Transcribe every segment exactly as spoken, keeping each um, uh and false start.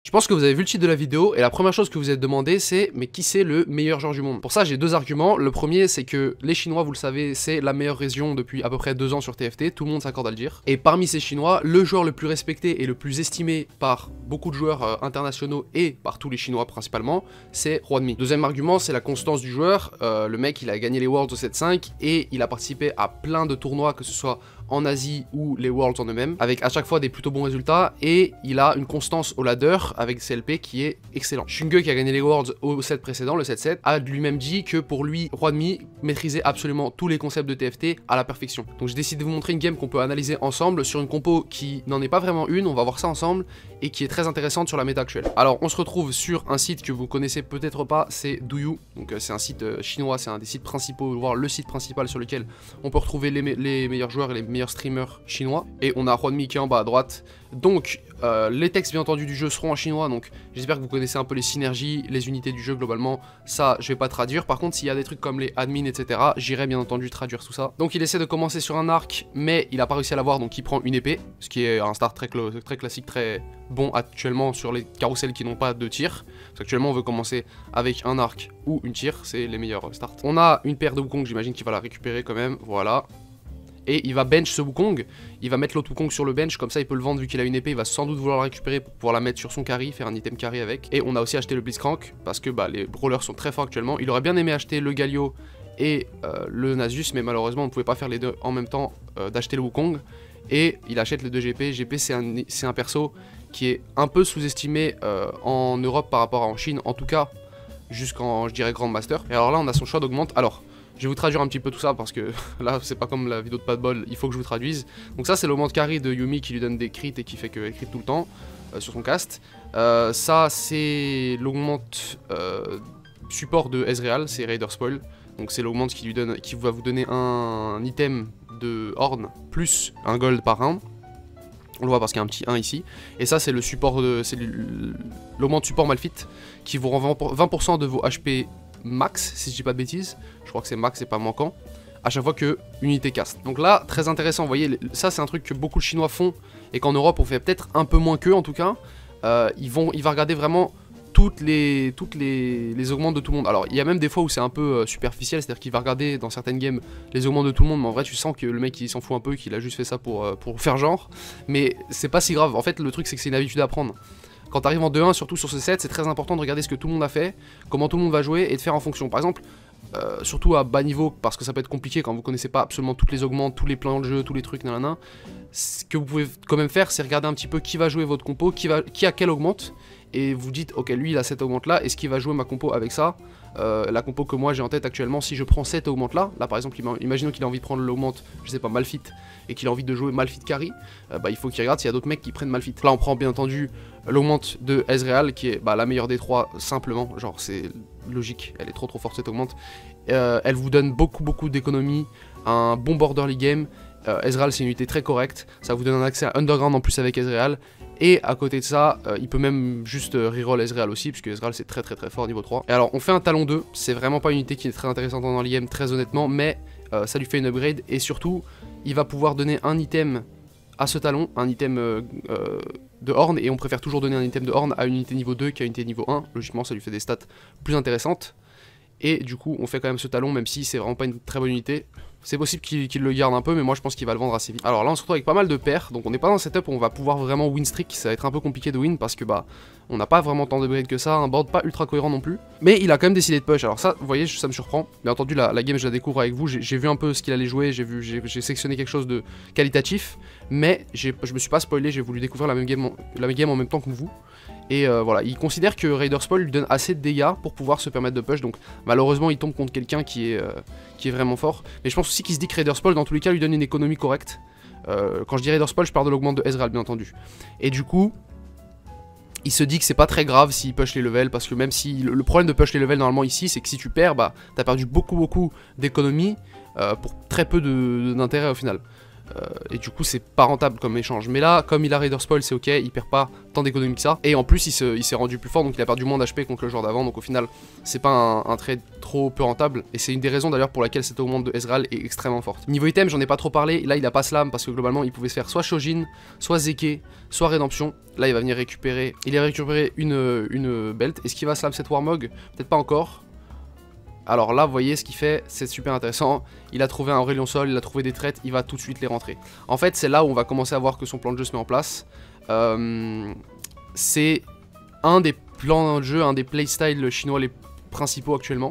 Je pense que vous avez vu le titre de la vidéo et la première chose que vous êtes demandé c'est mais qui c'est le meilleur joueur du monde? Pour ça j'ai deux arguments. Le premier c'est que les Chinois, vous le savez, c'est la meilleure région depuis à peu près deux ans sur T F T, tout le monde s'accorde à le dire. Et parmi ces Chinois, le joueur le plus respecté et le plus estimé par beaucoup de joueurs euh, internationaux et par tous les Chinois principalement, c'est Huanmi. Deuxième argument, c'est la constance du joueur. Euh, le mec il a gagné les Worlds au sept cinq et il a participé à plein de tournois, que ce soit en Asie ou les Worlds en eux-mêmes, avec à chaque fois des plutôt bons résultats, et il a une constance au ladder avec C L P qui est excellent. Shunge, qui a gagné les Worlds au set précédent, le sept sept, a lui-même dit que pour lui, Huanmi maîtrisait absolument tous les concepts de T F T à la perfection. Donc j'ai décidé de vous montrer une game qu'on peut analyser ensemble sur une compo qui n'en est pas vraiment une, on va voir ça ensemble, et qui est très intéressante sur la méta actuelle. Alors on se retrouve sur un site que vous connaissez peut-être pas, c'est Douyu, donc euh, c'est un site euh, chinois, c'est un des sites principaux, voire le site principal sur lequel on peut retrouver les, me les meilleurs joueurs et les meilleurs streamers chinois, et on a Huanmi qui est en bas à droite. Donc euh, les textes bien entendu du jeu seront en chinois, donc j'espère que vous connaissez un peu les synergies, les unités du jeu globalement, ça je vais pas traduire. Par contre s'il y a des trucs comme les admins etc, j'irai bien entendu traduire tout ça. Donc il essaie de commencer sur un arc mais il a pas réussi à l'avoir, donc il prend une épée, ce qui est un start très, très classique, très bon actuellement sur les carousels qui n'ont pas de tir, parce qu'actuellement on veut commencer avec un arc ou une tir, c'est les meilleurs starts. On a une paire de Wukong, j'imagine qu'il va la récupérer quand même, voilà. Et il va bench ce Wukong, il va mettre l'autre Wukong sur le bench, comme ça il peut le vendre vu qu'il a une épée, il va sans doute vouloir la récupérer pour pouvoir la mettre sur son carry, faire un item carry avec. Et on a aussi acheté le Blitzcrank, parce que bah, les brawlers sont très forts actuellement. Il aurait bien aimé acheter le Galio et euh, le Nasus, mais malheureusement on ne pouvait pas faire les deux en même temps, euh, d'acheter le Wukong. Et il achète les deux G P. G P c'est un, c'est un perso qui est un peu sous-estimé euh, en Europe par rapport à en Chine, en tout cas jusqu'en je dirais Grandmaster. Et alors là on a son choix d'augmente. Alors je vais vous traduire un petit peu tout ça parce que là c'est pas comme la vidéo de pas de bol, il faut que je vous traduise. Donc ça c'est l'augmente carry de Yuumi qui lui donne des crits et qui fait qu'elle crit tout le temps euh, sur son cast. Euh, ça c'est l'augmente euh, support de Ezreal, c'est Raider Spoil. Donc c'est l'augmente qui lui donne, qui va vous donner un, un item de Horn plus un gold par round. On le voit parce qu'il y a un petit un ici. Et ça c'est le support de, c'est l'augmente support Malfit qui vous rend vingt pour cent de vos H P max, si je dis pas de bêtises, je crois que c'est max et pas manquant, à chaque fois que unité cast. Donc là, très intéressant, vous voyez, ça c'est un truc que beaucoup de Chinois font, et qu'en Europe on fait peut-être un peu moins qu'eux en tout cas. Euh, ils vont, il va regarder vraiment toutes les, toutes les, les augmentes de tout le monde. Alors il y a même des fois où c'est un peu euh, superficiel, c'est-à-dire qu'il va regarder dans certaines games les augmentes de tout le monde, mais en vrai tu sens que le mec il s'en fout un peu, qu'il a juste fait ça pour, euh, pour faire genre, mais c'est pas si grave. En fait le truc c'est que c'est une habitude à prendre. Quand tu arrives en deux un, surtout sur ce set, c'est très important de regarder ce que tout le monde a fait, comment tout le monde va jouer et de faire en fonction. Par exemple, euh, surtout à bas niveau, parce que ça peut être compliqué quand vous connaissez pas absolument toutes les augmentes, tous les plans de jeu, tous les trucs, nanana. Ce que vous pouvez quand même faire, c'est regarder un petit peu qui va jouer votre compo, qui, va, qui a quelle augmente, et vous dites, ok, lui il a cette augmente là, est-ce qu'il va jouer ma compo avec ça? euh, La compo que moi j'ai en tête actuellement, si je prends cette augmente là, là par exemple, imaginons qu'il a envie de prendre l'augmente, je sais pas, Malfit, et qu'il a envie de jouer Malfit carry, euh, bah il faut qu'il regarde s'il y a d'autres mecs qui prennent Malfit. Là on prend bien entendu l'augmente de Ezreal, qui est bah, la meilleure des trois, simplement, genre c'est logique, elle est trop trop forte cette augmente. Euh, elle vous donne beaucoup beaucoup d'économie, un bon borderly game. Euh, Ezreal c'est une unité très correcte, ça vous donne un accès à Underground en plus avec Ezreal. Et à côté de ça, euh, il peut même juste euh, reroll Ezreal aussi, puisque Ezreal c'est très très très fort niveau trois. Et alors on fait un talon deux, c'est vraiment pas une unité qui est très intéressante dans l'I M très honnêtement, mais euh, ça lui fait une upgrade, et surtout il va pouvoir donner un item à ce talon, un item euh, euh, de Horn, et on préfère toujours donner un item de Horn à une unité niveau deux qu'à une unité niveau un, logiquement ça lui fait des stats plus intéressantes. Et du coup on fait quand même ce talon, même si c'est vraiment pas une très bonne unité. C'est possible qu'il qu'il le garde un peu, mais moi je pense qu'il va le vendre assez vite. Alors là on se retrouve avec pas mal de paires, donc on n'est pas dans un setup où on va pouvoir vraiment win streak. Ça va être un peu compliqué de win parce que bah on n'a pas vraiment tant de break que ça, un board pas ultra cohérent non plus. Mais il a quand même décidé de push, alors ça vous voyez ça me surprend. Bien entendu la, la game je la découvre avec vous, j'ai vu un peu ce qu'il allait jouer, j'ai vu j'ai sélectionné quelque chose de qualitatif, mais je me suis pas spoilé, j'ai voulu découvrir la même game, la même game en même temps que vous. Et euh, voilà, il considère que Raider Spoil lui donne assez de dégâts pour pouvoir se permettre de push, donc malheureusement il tombe contre quelqu'un qui est euh, qui est vraiment fort. Mais je pense aussi qu'il se dit que Raider Spoil dans tous les cas lui donne une économie correcte. Euh, quand je dis Raider Spoil, je parle de l'augmente de Ezreal bien entendu. Et du coup, il se dit que c'est pas très grave s'il push les levels, parce que même si le problème de push les levels normalement ici, c'est que si tu perds, bah t'as perdu beaucoup beaucoup d'économie euh, pour très peu d'intérêt au final. Euh, et du coup c'est pas rentable comme échange. Mais là comme il a Raider Spoil c'est ok, il perd pas tant d'économie que ça. Et en plus il s'est se, rendu plus fort donc il a perdu moins d'H P contre le joueur d'avant. Donc au final c'est pas un, un trade trop peu rentable. Et c'est une des raisons d'ailleurs pour laquelle cette augmente de Ezreal est extrêmement forte. Niveau item j'en ai pas trop parlé, là il a pas Slam parce que globalement il pouvait se faire soit Shojin, soit Zeke, soit Rédemption. Là il va venir récupérer, il a récupéré une, une belt. Est-ce qu'il va Slam cette Warmog? Peut-être pas encore. Alors là, vous voyez ce qu'il fait, c'est super intéressant. Il a trouvé un Aurélien Sol, il a trouvé des traites, il va tout de suite les rentrer. En fait, c'est là où on va commencer à voir que son plan de jeu se met en place. Euh, c'est un des plans de jeu, un des playstyles chinois les principaux actuellement.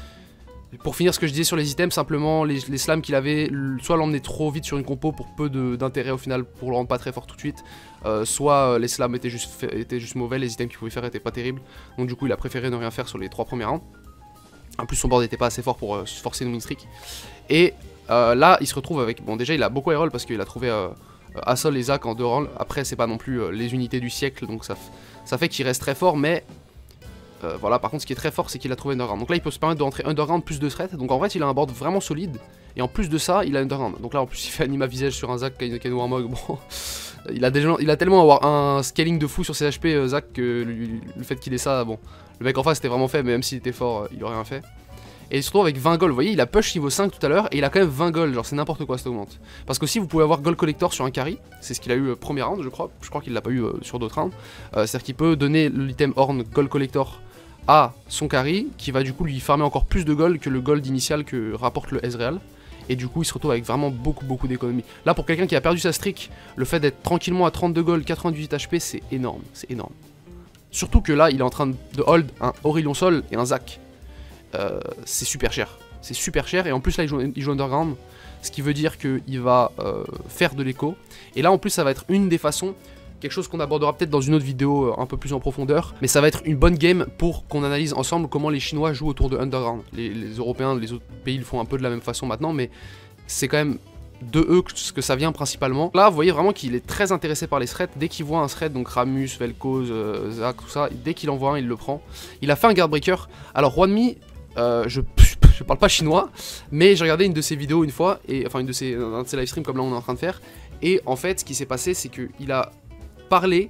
Pour finir ce que je disais sur les items, simplement les, les slams qu'il avait, soit l'emmener trop vite sur une compo pour peu d'intérêt au final, pour le rendre pas très fort tout de suite, euh, soit les slams étaient juste, fait, étaient juste mauvais, les items qu'il pouvait faire étaient pas terribles. Donc du coup, il a préféré ne rien faire sur les trois premiers rounds. En plus son board n'était pas assez fort pour euh, forcer une win streak. Et euh, là il se retrouve avec... Bon déjà il a beaucoup reroll parce qu'il a trouvé euh, Hassol et Zac en deux rolls. Après c'est pas non plus euh, les unités du siècle. Donc ça, ça fait qu'il reste très fort. Mais euh, voilà, par contre ce qui est très fort c'est qu'il a trouvé Underground. Donc là il peut se permettre de rentrer Underground plus de threat. Donc en vrai il a un board vraiment solide. Et en plus de ça il a Underground. Donc là en plus il fait anima visage sur un Zac Kaino Warmog. Bon... Il a, déjà, il a tellement avoir un scaling de fou sur ses H P, euh, Zac, que le, le fait qu'il ait ça, bon, le mec en face était vraiment faible, mais même s'il était fort, euh, il aurait rien fait. Et il se retrouve avec vingt gold, vous voyez, il a push niveau cinq tout à l'heure, et il a quand même vingt gold, genre c'est n'importe quoi cette augmente. Parce qu'aussi vous pouvez avoir gold collector sur un carry, c'est ce qu'il a eu euh, premier round, je crois, je crois qu'il l'a pas eu euh, sur d'autres rounds. Euh, C'est-à-dire qu'il peut donner l'item Horn gold collector à son carry, qui va du coup lui farmer encore plus de gold que le gold initial que rapporte le Ezreal. Et du coup il se retrouve avec vraiment beaucoup beaucoup d'économie. Là pour quelqu'un qui a perdu sa streak, le fait d'être tranquillement à trente-deux gold, quatre-vingt-dix-huit H P c'est énorme, c'est énorme. Surtout que là il est en train de hold un Aurélien Sol et un Zac. Euh, c'est super cher, c'est super cher et en plus là il joue, il joue Underground. Ce qui veut dire qu'il va euh, faire de l'écho. Et là en plus ça va être une des façons, quelque chose qu'on abordera peut-être dans une autre vidéo un peu plus en profondeur, mais ça va être une bonne game pour qu'on analyse ensemble comment les Chinois jouent autour de Underground. Les, les Européens, les autres pays le font un peu de la même façon maintenant, mais c'est quand même de eux que, que ça vient principalement. Là, vous voyez vraiment qu'il est très intéressé par les threads. Dès qu'il voit un thread, donc Ramus, Vel'Koz, euh, Zac, tout ça, dès qu'il en voit un, il le prend. Il a fait un Guardbreaker. Alors, Wanmi, euh, je, je parle pas chinois, mais j'ai regardé une de ses vidéos une fois, et enfin une de ses, un de ses live streams comme là on est en train de faire, et en fait, ce qui s'est passé, c'est qu'il a parlé,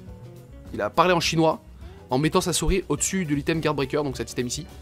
il a parlé en chinois en mettant sa souris au-dessus de l'item Guardbreaker, donc cet item ici,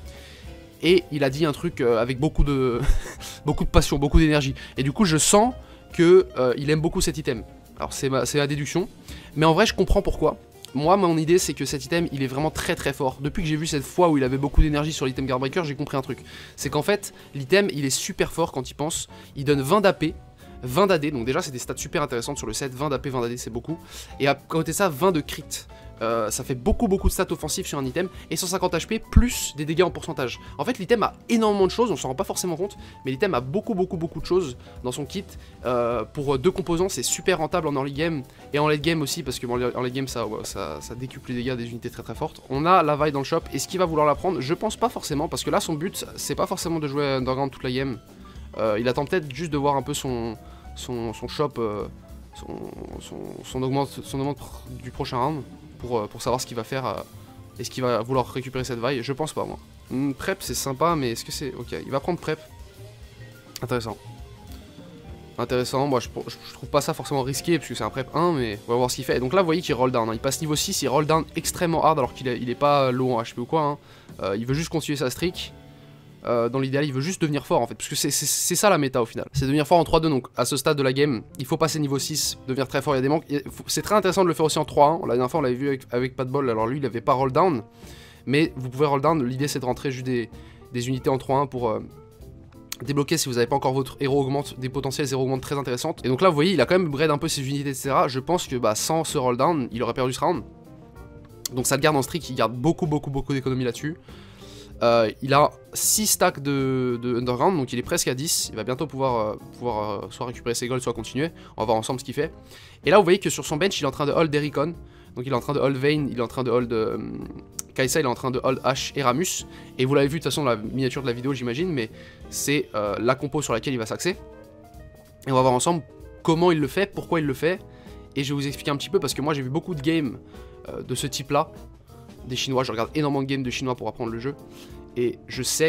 et il a dit un truc euh, avec beaucoup de beaucoup de passion, beaucoup d'énergie, et du coup je sens que euh, il aime beaucoup cet item. Alors c'est ma, c'est ma déduction, mais en vrai je comprends pourquoi. Moi mon idée c'est que cet item il est vraiment très très fort. Depuis que j'ai vu cette fois où il avait beaucoup d'énergie sur l'item Guardbreaker, j'ai compris un truc, c'est qu'en fait l'item il est super fort quand il pense, il donne vingt d'A P, vingt d'A D, donc déjà c'est des stats super intéressantes sur le set, vingt d'A P, vingt d'A D c'est beaucoup, et à côté de ça vingt de crit, euh, ça fait beaucoup beaucoup de stats offensifs sur un item, et cent cinquante H P plus des dégâts en pourcentage. En fait l'item a énormément de choses, on s'en rend pas forcément compte, mais l'item a beaucoup beaucoup beaucoup de choses dans son kit, euh, pour deux composants c'est super rentable en early game, et en late game aussi, parce que en late game ça, ça, ça décuple les dégâts des unités très très fortes. On a la vaille dans le shop, est-ce qu'il va vouloir la prendre? Je pense pas forcément, parce que là son but c'est pas forcément de jouer Underground toute la game, euh, il attend peut-être juste de voir un peu son... Son, son shop, euh, son, son, son, augmente, son augmente du prochain round pour, euh, pour savoir ce qu'il va faire. Euh, est-ce qu'il va vouloir récupérer cette vaille? Je pense pas moi. Mm, prep c'est sympa, mais est-ce que c'est... Ok, il va prendre prep. Intéressant. Intéressant, moi je, je trouve pas ça forcément risqué parce que c'est un prep un, mais on va voir ce qu'il fait. Et donc là vous voyez qu'il roll down, hein. Il passe niveau six, il roll down extrêmement hard alors qu'il est, il est pas low en H P ou quoi. Hein. Euh, il veut juste continuer sa streak. Euh, dans l'idéal, il veut juste devenir fort en fait, parce que c'est ça la méta au final. C'est devenir fort en trois deux, donc à ce stade de la game, il faut passer niveau six, devenir très fort, il y a des manques. C'est très intéressant de le faire aussi en trois un, la dernière fois on l'avait vu avec, avec Padball, alors lui il avait pas roll down, mais vous pouvez roll down, l'idée c'est de rentrer juste des, des unités en trois un pour euh, débloquer si vous n'avez pas encore votre héros augmente, des potentiels héros augmente très intéressantes. Et donc là vous voyez, il a quand même bread un peu ses unités, et cetera. Je pense que bah, sans ce roll down, il aurait perdu ce round. Donc ça le garde en streak, il garde beaucoup beaucoup beaucoup d'économie là-dessus. Euh, il a six stacks de, de Underground, donc il est presque à dix. Il va bientôt pouvoir, euh, pouvoir euh, soit récupérer ses golds, soit continuer. On va voir ensemble ce qu'il fait. Et là, vous voyez que sur son bench, il est en train de hold Ericon. Donc il est en train de hold Vayne, il est en train de hold euh, Kai'Sa, il est en train de hold Ashe et Ramus. Et vous l'avez vu de toute façon dans la miniature de la vidéo, j'imagine, mais c'est euh, la compo sur laquelle il va s'axer. Et on va voir ensemble comment il le fait, pourquoi il le fait. Et je vais vous expliquer un petit peu, parce que moi j'ai vu beaucoup de games euh, de ce type-là. Des Chinois, je regarde énormément de games de Chinois pour apprendre le jeu, et je sais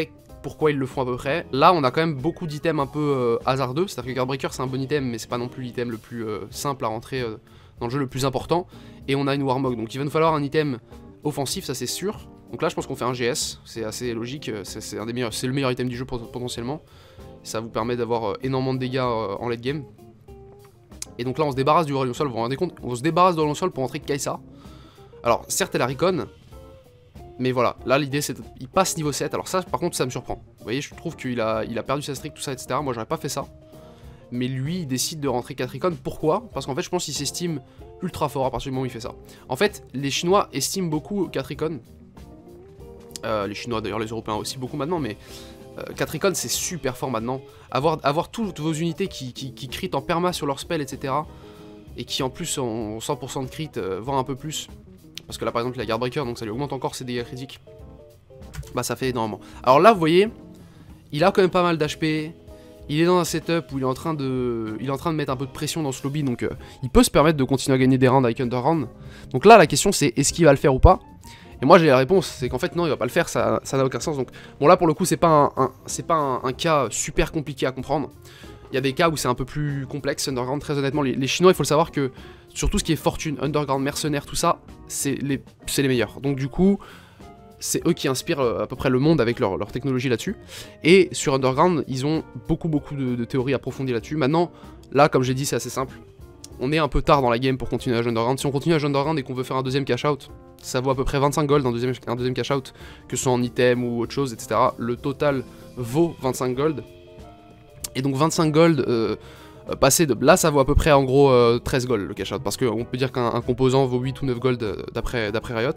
pourquoi ils le font à peu près. Là, on a quand même beaucoup d'items un peu euh, hasardeux, c'est-à-dire que Guardbreaker c'est un bon item, mais c'est pas non plus l'item le plus euh, simple à rentrer euh, dans le jeu, le plus important. Et on a une Warmog, donc il va nous falloir un item offensif, ça c'est sûr. Donc là, je pense qu'on fait un G S, c'est assez logique, c'est un des meilleurs, c'est le meilleur item du jeu potentiellement. Ça vous permet d'avoir euh, énormément de dégâts euh, en late game. Et donc là, on se débarrasse du Rayon Sol, vous vous rendez compte, on se débarrasse du Rayon Sol pour entrer Kai'Sa. Alors, certes, elle a Recon. Mais voilà, là l'idée c'est qu'il passe niveau sept, alors ça par contre ça me surprend. Vous voyez, je trouve qu'il a, il a perdu sa streak, tout ça, et cetera. Moi j'aurais pas fait ça. Mais lui il décide de rentrer quatre icônes, pourquoi? Parce qu'en fait je pense qu'il s'estime ultra fort à partir du moment où il fait ça. En fait, les Chinois estiment beaucoup quatre icônes. Euh, les Chinois d'ailleurs, les Européens aussi beaucoup maintenant, mais euh, quatre icônes c'est super fort maintenant. Avoir, avoir toutes vos unités qui, qui, qui crit en perma sur leur spell, et cetera. Et qui en plus ont cent pour cent de crit, euh, voire un peu plus. Parce que là par exemple il a Guardbreaker, donc ça lui augmente encore ses dégâts critiques. Bah ça fait énormément. Alors là vous voyez, il a quand même pas mal d'H P. Il est dans un setup où il est en train de, il est en train de mettre un peu de pression dans ce lobby, donc euh, il peut se permettre de continuer à gagner des rounds avec Underground. Donc là la question c'est est-ce qu'il va le faire ou pas? Et moi j'ai la réponse, c'est qu'en fait non il va pas le faire, ça n'a aucun sens. Donc bon là pour le coup c'est pas un, un c'est pas un, un cas super compliqué à comprendre. Il y a des cas où c'est un peu plus complexe, Underground, très honnêtement, les, les Chinois il faut le savoir que sur tout ce qui est fortune, Underground, mercenaires, tout ça, c'est les, les meilleurs. Donc du coup, c'est eux qui inspirent à peu près le monde avec leur, leur technologie là-dessus. Et sur Underground, ils ont beaucoup beaucoup de, de théories approfondies là-dessus. Maintenant, là comme j'ai dit, c'est assez simple. On est un peu tard dans la game pour continuer à jouer Underground. Si on continue à jouer Underground et qu'on veut faire un deuxième cash-out, ça vaut à peu près vingt-cinq gold un deuxième, un deuxième cash-out, que ce soit en item ou autre chose, et cetera. Le total vaut vingt-cinq gold. Et donc vingt-cinq gold... Euh, passer de là ça vaut à peu près en gros euh, treize gold le cash out, parce qu'on peut dire qu'un composant vaut huit ou neuf gold d'après Riot.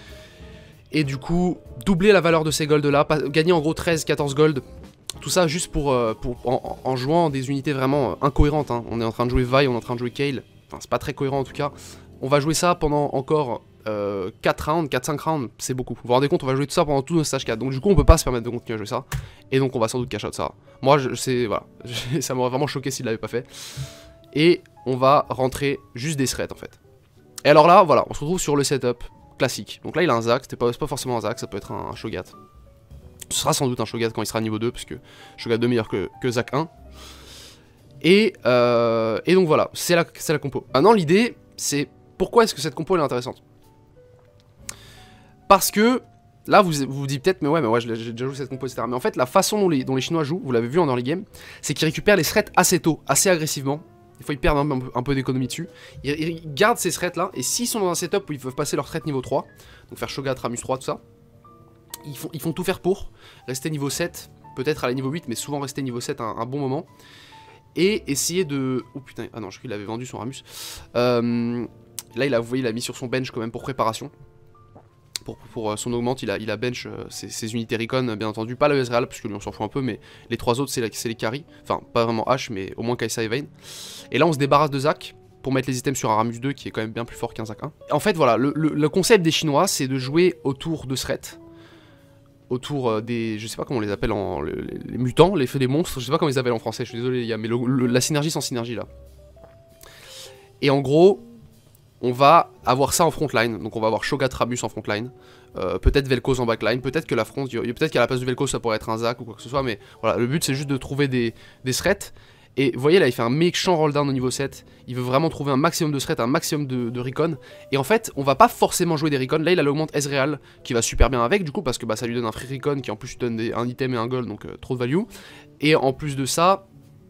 Et du coup doubler la valeur de ces gold là, gagner en gros treize quatorze gold, tout ça juste pour, euh, pour en, en jouant des unités vraiment incohérentes, hein. On est en train de jouer Vi, on est en train de jouer Kayle, enfin c'est pas très cohérent en tout cas. On va jouer ça pendant encore euh, quatre rounds, quatre cinq rounds, c'est beaucoup. Vous vous rendez compte, on va jouer tout ça pendant tout nos stage quatre. Donc du coup on peut pas se permettre de continuer à jouer ça. Et donc on va sans doute cash out ça. Moi je sais, voilà, ça m'aurait vraiment choqué s'il l'avait pas fait. Et on va rentrer juste des threads en fait. Et alors là, voilà, on se retrouve sur le setup classique. Donc là il a un Zac, c'est pas, pas forcément un Zac, ça peut être un, un Shogat. Ce sera sans doute un Shogat quand il sera niveau deux, parce que Shogat deux meilleur que, que Zac un. Et, euh, et donc voilà, c'est la, la compo. Maintenant l'idée, c'est pourquoi est-ce que cette compo elle est intéressante? Parce que, là vous vous, vous dites peut-être, mais ouais, mais ouais, j'ai déjà joué cette compo, et cetera. Mais en fait, la façon dont les, dont les Chinois jouent, vous l'avez vu en early game, c'est qu'ils récupèrent les threats assez tôt, assez agressivement. Des fois, ils perdent un, un, un peu d'économie dessus. Ils, ils gardent ces threats là, et s'ils sont dans un setup où ils peuvent passer leur threat niveau trois, donc faire Shogat, Ramus trois, tout ça, ils font, ils font tout faire pour rester niveau sept, peut-être aller niveau huit, mais souvent rester niveau sept un, un bon moment. Et essayer de... Oh putain, ah non, je crois qu'il avait vendu son Ramus. Euh, là, il a, vous voyez, il a mis sur son bench quand même pour préparation. Pour, pour, pour son augmente, il a, il a bench euh, ses, ses unités Recon, bien entendu. Pas le Ezreal, parce que lui on s'en fout un peu, mais les trois autres, c'est les carries. Enfin, pas vraiment H, mais au moins Kai'Sa et Vayne. Et là, on se débarrasse de Zac pour mettre les items sur un Ramus deux, qui est quand même bien plus fort qu'un Zac un. En fait, voilà, le, le, le concept des Chinois, c'est de jouer autour de threats. Autour euh, des... Je sais pas comment on les appelle en... Les, les mutants, les feux des monstres, je sais pas comment ils appellent en français, je suis désolé les gars, mais le, le, la synergie sans synergie, là. Et en gros... On va avoir ça en frontline, donc on va avoir Shogat Ramus en frontline, euh, peut-être Vel'Koz en backline, peut-être que la front, peut-être qu'à la place de Vel'Koz ça pourrait être un Zac ou quoi que ce soit, mais voilà, le but c'est juste de trouver des, des threats, et vous voyez là il fait un méchant rolldown au niveau sept, il veut vraiment trouver un maximum de threats, un maximum de, de recon, et en fait on va pas forcément jouer des recon, là il a l'augmente Ezreal qui va super bien avec du coup, parce que bah, ça lui donne un free recon qui en plus lui donne des, un item et un gold, donc euh, trop de value, et en plus de ça,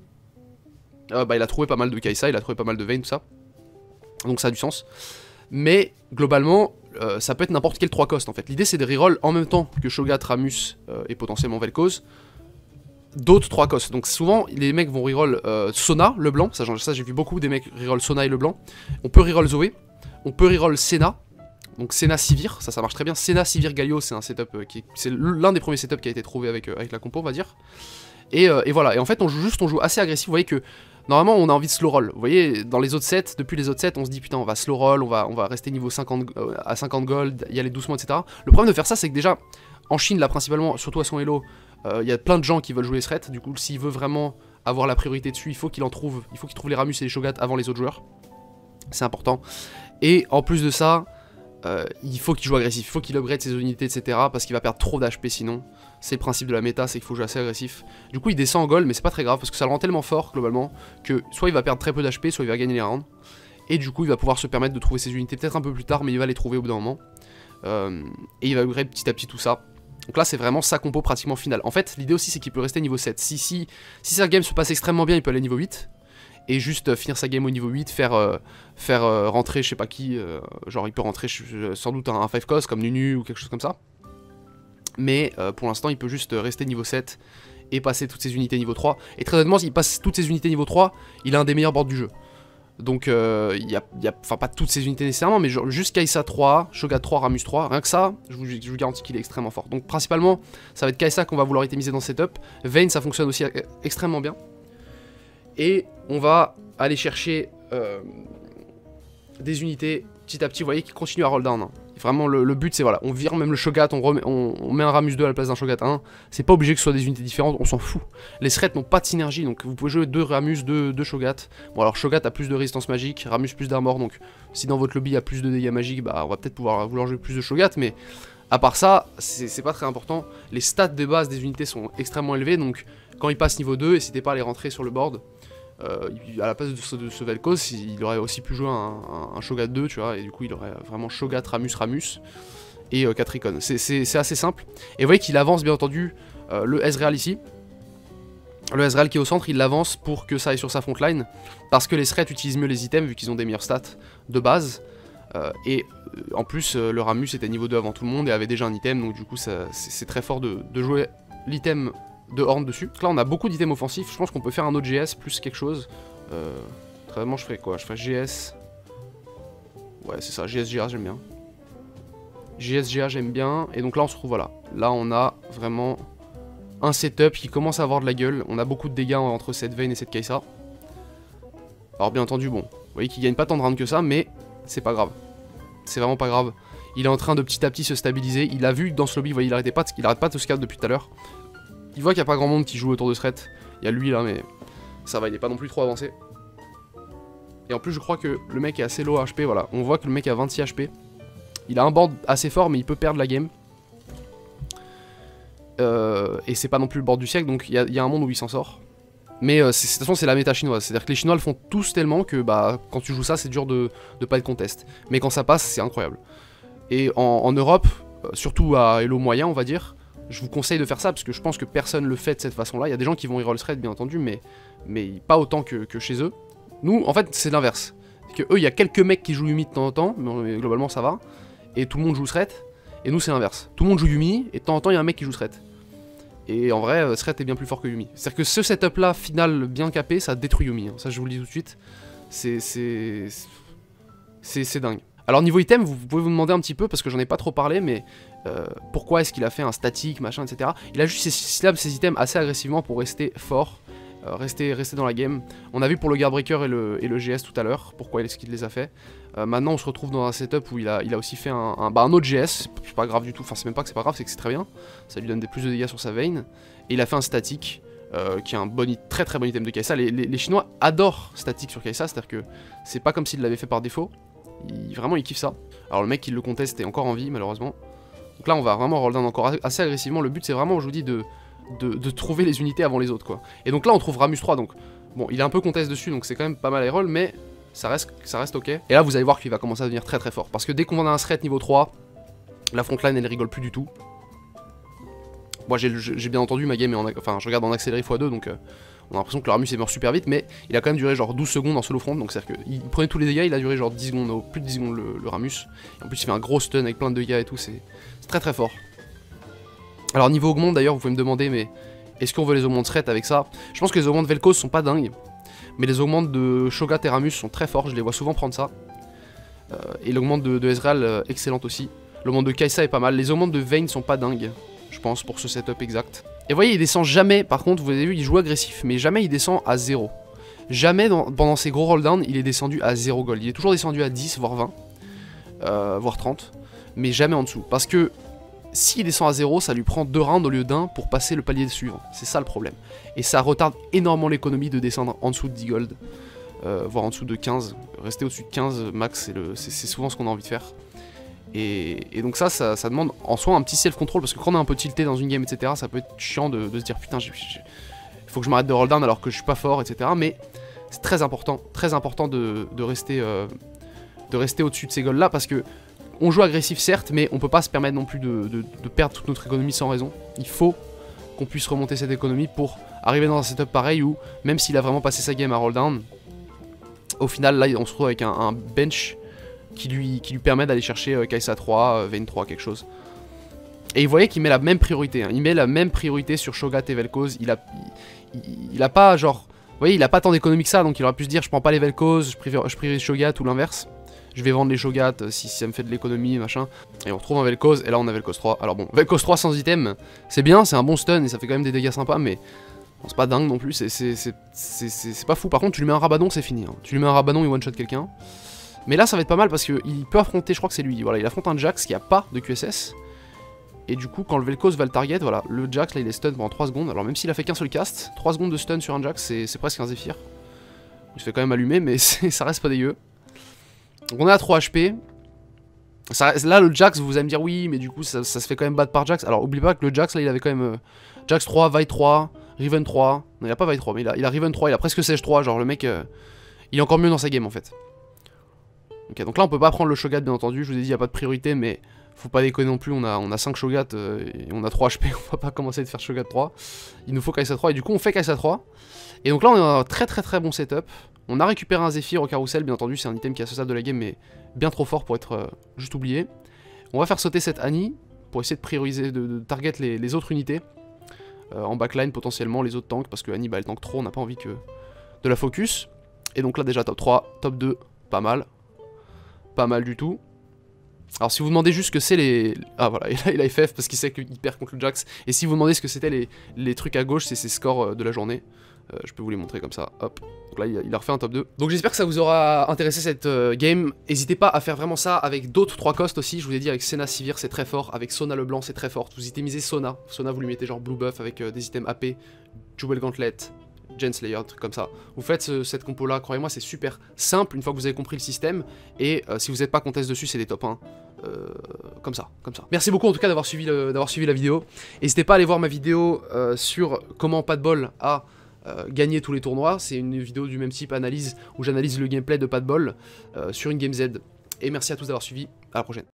euh, bah, il a trouvé pas mal de Kai'Sa, il a trouvé pas mal de Vayne, tout ça. Donc ça a du sens. Mais globalement, euh, ça peut être n'importe quel trois cost en fait. L'idée c'est de reroll en même temps que Shogat, Ramus euh, et potentiellement Vel'Koz d'autres trois cost. Donc souvent les mecs vont reroll euh, Sona, le blanc. Ça, ça j'ai vu beaucoup des mecs reroll Sona et le blanc. On peut reroll Zoé. On peut reroll Senna. Donc Senna Sivir, ça ça marche très bien. Senna Sivir Galio, c'est un setup euh, qui c'est l'un des premiers setups qui a été trouvé avec, euh, avec la compo on va dire. Et, euh, et voilà, et en fait on joue juste, on joue assez agressif, vous voyez que normalement on a envie de slow roll, vous voyez dans les autres sets, depuis les autres sets on se dit putain on va slow roll, on va, on va rester niveau cinquante, euh, à cinquante gold, y aller doucement et cetera. Le problème de faire ça c'est que déjà en Chine là principalement, surtout à son Elo, il euh, y a plein de gens qui veulent jouer les threats, du coup s'il veut vraiment avoir la priorité dessus, il faut qu'il en trouve, il faut qu'il trouve les Ramus et les Shogat avant les autres joueurs, c'est important. Et en plus de ça, euh, il faut qu'il joue agressif, il faut qu'il upgrade ses unités, et cetera. Parce qu'il va perdre trop d'H P sinon. C'est le principe de la méta, c'est qu'il faut jouer assez agressif. Du coup il descend en gold, mais c'est pas très grave, parce que ça le rend tellement fort, globalement, que soit il va perdre très peu d'H P, soit il va gagner les rounds. Et du coup il va pouvoir se permettre de trouver ses unités peut-être un peu plus tard, mais il va les trouver au bout d'un moment. Euh, et il va upgrade petit à petit tout ça. Donc là c'est vraiment sa compo pratiquement finale. En fait l'idée aussi c'est qu'il peut rester niveau sept. Si, si, si sa game se passe extrêmement bien, il peut aller niveau huit. Et juste euh, finir sa game au niveau huit, faire, euh, faire euh, rentrer je sais pas qui, euh, genre il peut rentrer sans doute un, un five cost comme Nunu ou quelque chose comme ça. Mais euh, pour l'instant il peut juste rester niveau sept et passer toutes ses unités niveau trois. Et très honnêtement s'il passe toutes ses unités niveau trois, il a un des meilleurs boards du jeu. Donc euh, il y a, y a, enfin pas toutes ses unités nécessairement, mais genre juste Kai'Sa trois, Shogat trois, Ramus trois, rien que ça, je vous, je vous garantis qu'il est extrêmement fort. Donc principalement ça va être Kai'Sa qu'on va vouloir itemiser dans ce setup. Vayne ça fonctionne aussi extrêmement bien. Et on va aller chercher euh, des unités petit à petit, vous voyez, qui continuent à roll down. Hein. Vraiment, le, le but, c'est voilà, on vire même le Shogat, on, remet, on, on met un Ramus deux à la place d'un Shogat un. C'est pas obligé que ce soit des unités différentes, on s'en fout. Les threats n'ont pas de synergie, donc vous pouvez jouer deux Ramus, deux, deux Shogat. Bon, alors Shogat a plus de résistance magique, Ramus plus d'armor, donc si dans votre lobby il y a plus de dégâts magiques, bah on va peut-être pouvoir vouloir jouer plus de Shogat, mais à part ça, c'est pas très important. Les stats de base des unités sont extrêmement élevées, donc quand ils passent niveau deux, n'hésitez pas à les rentrer sur le board. Euh, à la place de ce, de ce Vel'Koz, il aurait aussi pu jouer un, un, un Shogat deux, tu vois, et du coup il aurait vraiment Shogat, Ramus, Ramus et euh, quatre icônes. C'est assez simple. Et vous voyez qu'il avance bien entendu euh, le Ezreal ici. Le Ezreal qui est au centre, il l'avance pour que ça aille sur sa frontline, parce que les threats utilisent mieux les items vu qu'ils ont des meilleures stats de base. Euh, et euh, en plus, euh, le Ramus était niveau deux avant tout le monde et avait déjà un item, donc du coup c'est très fort de, de jouer l'item de Horn dessus. Donc là on a beaucoup d'items offensifs, je pense qu'on peut faire un autre G S plus quelque chose. Euh, très vraiment je ferais quoi? Je ferais G S. Ouais c'est ça, G S G A j'aime bien. G S G A j'aime bien. Et donc là on se retrouve voilà. Là on a vraiment un setup qui commence à avoir de la gueule. On a beaucoup de dégâts entre cette Vayne et cette Kai'Sa. Alors bien entendu bon, vous voyez qu'il gagne pas tant de rounds que ça, mais c'est pas grave. C'est vraiment pas grave. Il est en train de petit à petit se stabiliser. Il a vu dans ce lobby, vous voyez, il arrêtait pas de, il arrête pas de se scale depuis tout à l'heure. Il voit qu'il n'y a pas grand monde qui joue autour de Threat. Il y a lui là, mais ça va, il n'est pas non plus trop avancé. Et en plus, je crois que le mec est assez low H P. Voilà, on voit que le mec a vingt-six H P. Il a un board assez fort, mais il peut perdre la game. Euh, et c'est pas non plus le board du siècle, donc il y, y a un monde où il s'en sort. Mais euh, de toute façon, c'est la méta chinoise. C'est-à-dire que les Chinois le font tous tellement que bah, quand tu joues ça, c'est dur de, de pas être contest. Mais quand ça passe, c'est incroyable. Et en, en Europe, euh, surtout à Elo moyen, on va dire. Je vous conseille de faire ça parce que je pense que personne le fait de cette façon là. Il y a des gens qui vont reroll thread bien entendu, mais, mais pas autant que, que chez eux. Nous en fait c'est l'inverse. Que eux il y a quelques mecs qui jouent Yumi de temps en temps, mais globalement ça va. Et tout le monde joue thread. Et nous c'est l'inverse. Tout le monde joue Yumi et de temps en temps il y a un mec qui joue thread. Et en vrai thread est bien plus fort que Yumi. C'est à dire que ce setup là final bien capé ça détruit Yumi. Hein. Ça je vous le dis tout de suite. C'est c'est dingue. Alors niveau item, vous pouvez vous demander un petit peu, parce que j'en ai pas trop parlé, mais euh, pourquoi est-ce qu'il a fait un statique, machin, et cetera. Il a juste slab ses items assez agressivement pour rester fort, euh, rester, rester dans la game. On a vu pour le Guardbreaker et le, et le G S tout à l'heure, pourquoi est-ce qu'il les a fait. Euh, maintenant on se retrouve dans un setup où il a, il a aussi fait un, un, bah, un autre G S, c'est pas grave du tout, enfin c'est même pas que c'est pas grave, c'est que c'est très bien. Ça lui donne des plus de dégâts sur sa Vayne. Et il a fait un statique, euh, qui est un bon, très très bon item de Kai'Sa. Les, les, les Chinois adorent statique sur Kai'Sa, c'est-à-dire que c'est pas comme s'il l'avait fait par défaut. Il, vraiment il kiffe ça. Alors le mec qui le conteste est encore en vie malheureusement. Donc là on va vraiment roll down encore assez agressivement. Le but c'est vraiment, je vous dis, de, de, de trouver les unités avant les autres quoi. Et donc là on trouve Ramus trois, donc bon il est un peu contest dessus, donc c'est quand même pas mal à roll, mais ça reste, ça reste ok. Et là vous allez voir qu'il va commencer à devenir très très fort. Parce que dès qu'on a un threat niveau trois, la frontline elle rigole plus du tout. Moi j'ai bien entendu ma game est en, enfin je regarde en accéléré fois deux, donc euh, on a l'impression que le Ramus est mort super vite, mais il a quand même duré genre douze secondes en solo front, donc c'est à dire qu'il prenait tous les dégâts, il a duré genre dix secondes, oh, plus de dix secondes le, le Ramus. Et en plus il fait un gros stun avec plein de dégâts et tout, c'est très très fort. Alors niveau augmente d'ailleurs, vous pouvez me demander, mais est-ce qu'on veut les augmentes threat avec ça? Je pense que les augmentes Vel'Koz sont pas dingues, mais les augmentes de Shogat et Ramus sont très forts, je les vois souvent prendre ça. Euh, et l'augmente de, de Ezreal, euh, excellente aussi. L'augmente de Kai'Sa est pas mal, les augmentes de Vayne sont pas dingues, je pense, pour ce setup exact. Et vous voyez, il descend jamais, par contre, vous avez vu, il joue agressif, mais jamais il descend à zéro. Jamais dans, pendant ses gros roll-down, il est descendu à zéro gold. Il est toujours descendu à dix, voire vingt, euh, voire trente, mais jamais en dessous. Parce que s'il descend à zéro, ça lui prend deux rounds au lieu d'un pour passer le palier suivant. C'est ça le problème. Et ça retarde énormément l'économie de descendre en dessous de dix gold, euh, voire en dessous de quinze. Rester au-dessus de quinze max, c'est souvent ce qu'on a envie de faire. Et, et donc ça, ça, ça demande en soi un petit self-control, parce que quand on est un peu tilté dans une game, et cetera, ça peut être chiant de, de se dire putain, il faut que je m'arrête de roll down alors que je suis pas fort, et cetera. Mais c'est très important, très important de, de rester, euh, de rester au-dessus de ces goals là, parce que on joue agressif certes, mais on peut pas se permettre non plus de, de, de perdre toute notre économie sans raison. Il faut qu'on puisse remonter cette économie pour arriver dans un setup pareil où, même s'il a vraiment passé sa game à roll down, au final là on se retrouve avec un, un bench qui lui, qui lui permet d'aller chercher euh, Kai'Sa trois, euh, Vayne trois, quelque chose. Et vous voyez qu'il met la même priorité, hein. Il met la même priorité sur Shogat et Vel'Koz. Il a, il, il, il a pas genre, vous voyez, il a pas tant d'économie que ça, donc il aurait pu se dire je prends pas les Vel'Koz, je préfère, je priorise Shogat ou l'inverse. Je vais vendre les Shogat euh, si, si ça me fait de l'économie, machin. Et on retrouve un Vel'Koz, et là on a Vel'Koz trois. Alors bon, Vel'Koz trois sans item, c'est bien, c'est un bon stun et ça fait quand même des dégâts sympas, mais bon, c'est pas dingue non plus, c'est pas fou. Par contre, tu lui mets un Rabadon, c'est fini. Hein. Tu lui mets un Rabadon, il one-shot quelqu'un. Mais là ça va être pas mal parce qu'il peut affronter, je crois que c'est lui, voilà, il affronte un Jax qui a pas de Q S S. Et du coup quand le Vel'Koz va le target, voilà, le Jax là il est stun pendant trois secondes. Alors même s'il a fait qu'un seul cast, trois secondes de stun sur un Jax c'est presque un Zephyr. Il se fait quand même allumer mais ça reste pas dégueu. Donc on est à trois H P. Ça, là le Jax vous allez me dire oui mais du coup ça, ça se fait quand même battre par Jax. Alors oublie pas que le Jax là il avait quand même euh, Jax trois, Vi trois, Riven trois. Non il a pas Vi trois mais il a, il a Riven trois, il a presque Sage trois, genre le mec euh, il est encore mieux dans sa game en fait. Ok, donc là on peut pas prendre le Shogat bien entendu, je vous ai dit il n'y a pas de priorité mais faut pas déconner non plus, on a, on a cinq Shogat euh, et on a trois H P, on va pas commencer de faire Shogat trois. Il nous faut Kai'Sa trois et du coup on fait Kai'Sa trois. Et donc là on a un très très très bon setup. On a récupéré un Zephyr au carrousel, bien entendu c'est un item qui est à ce stade de la game mais bien trop fort pour être euh, juste oublié. On va faire sauter cette Annie pour essayer de prioriser, de, de target les, les autres unités. Euh, en backline potentiellement les autres tanks parce que Annie bah elle tank trop, on n'a pas envie que de la focus. Et donc là déjà top trois, top deux, pas mal. Pas mal du tout. Alors si vous demandez juste ce que c'est les... Ah voilà, et là il a F F parce qu'il sait qu'il perd contre le Jax. Et si vous demandez ce que c'était les, les trucs à gauche, c'est ses scores de la journée. Euh, je peux vous les montrer comme ça, hop. Donc là il a, il a refait un top deux. Donc j'espère que ça vous aura intéressé cette euh, game. N'hésitez pas à faire vraiment ça avec d'autres trois costs aussi. Je vous ai dit avec Senna Sivir c'est très fort, avec Sona Leblanc c'est très fort. Vous itemisez Sona. Sona vous lui mettez genre blue buff avec euh, des items A P, Jewel Gauntlet, Gen Slayer, truc comme ça. Vous faites ce, cette compo là, croyez-moi c'est super simple une fois que vous avez compris le système. Et euh, si vous n'êtes pas contest dessus c'est des top un. Euh, comme ça, comme ça. Merci beaucoup en tout cas d'avoir suivi, le, d'avoir suivi la vidéo. N'hésitez pas à aller voir ma vidéo euh, sur comment Padball a euh, gagné tous les tournois. C'est une vidéo du même type, analyse, où j'analyse le gameplay de Padball euh, sur une Game Z. Et merci à tous d'avoir suivi, à la prochaine.